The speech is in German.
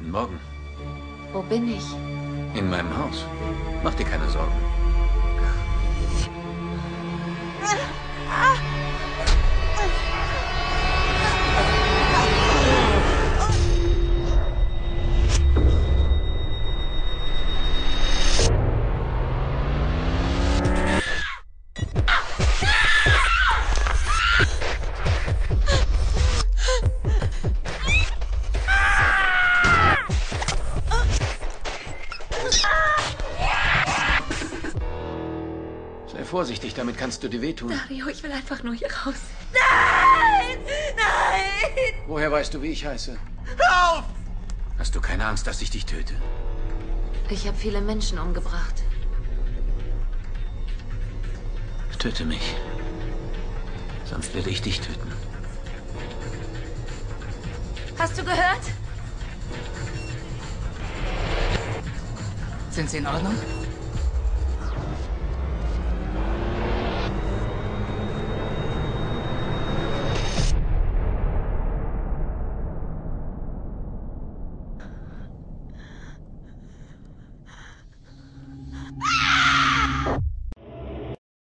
Guten Morgen. Wo bin ich? In meinem Haus. Mach dir keine Sorgen. Sei vorsichtig, damit kannst du dir wehtun. Dario, ich will einfach nur hier raus. Nein! Nein! Woher weißt du, wie ich heiße? Hör auf! Hast du keine Angst, dass ich dich töte? Ich habe viele Menschen umgebracht. Töte mich. Sonst werde ich dich töten. Hast du gehört? Sind Sie in Ordnung?